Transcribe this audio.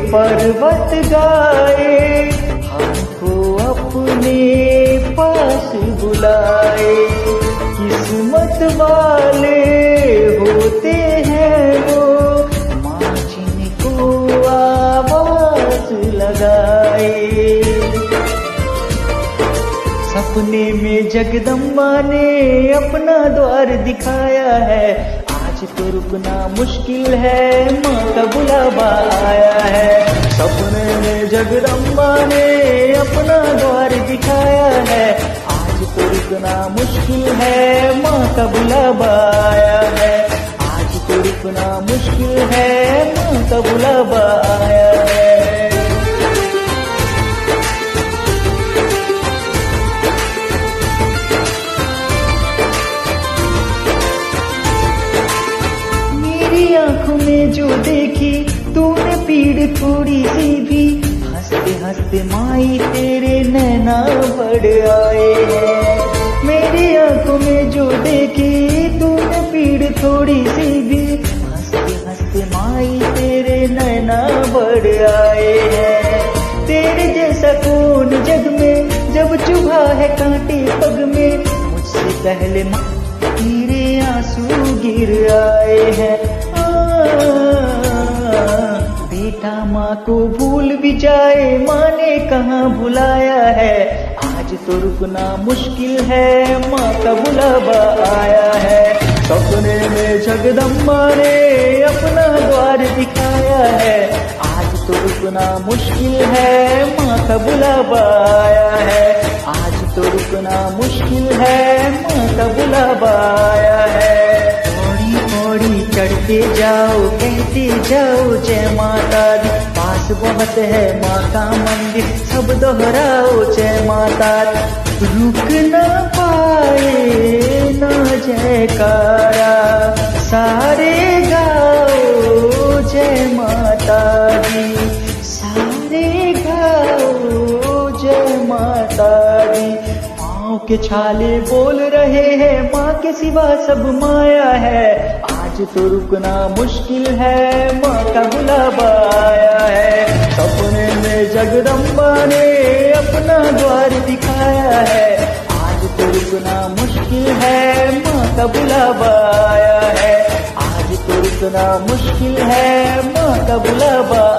पर्वत गाए, हमको अपने पास बुलाए। किस्मत वाले होते हैं वो, माँ जिनको आवाज लगाए। सपने में जगदम्बा ने अपना द्वार दिखाया है, आज तो रुकना मुश्किल है, माँ का बुलावा आया है। सपने में जगदम्बा ने अपना द्वार दिखाया है, आज तो रुकना मुश्किल है, माँ का बुलावा आया है। आज तो रुकना मुश्किल है, माँ का बुलावा आया है। आंखों में जो देखी तूने पीड़ थोड़ी सी भी, हंसते हंसते माई तेरे नैना बढ़ आए हैं। मेरी आंखों में जो देखी तूने पीड़ थोड़ी सी भी, हंसते हंसते माई तेरे नैना बढ़ आए हैं। तेरे जैसा कौन जग में, जब चुभा है कांटे पग में, मुझसे पहले माँ तेरे आंसू गिर आए हैं। बेटा माँ को भूल भी जाए, माँ ने कहाँ भुलाया है, आज तो रुकना मुश्किल है, माँ का बुलावा आया है। सपने में जगदम्बा ने अपना द्वार दिखाया है, आज तो रुकना मुश्किल है, माँ का बुलावा आया है। आज तो रुकना मुश्किल है, माँ का बुलावा आया है। पौड़ी चढ़ते जाओ, कहते जाओ जय माता दी, पास बहुत है माँ का मंदिर, सब दोहराओ जय माता दी। रुक न पाए ना जयकारा, सारे गाओ जय माता दी, सारे गाओ जय माता दी। माँ के छाले बोल रहे हैं, माँ के सिवा सब माया है, आज तो रुकना मुश्किल है, माँ का बुलावा आया है। सपने में जगदम्बा ने अपना द्वार दिखाया है, आज तो रुकना मुश्किल है, माँ का बुलावा आया है। आज तो रुकना मुश्किल है, माँ का बुलावा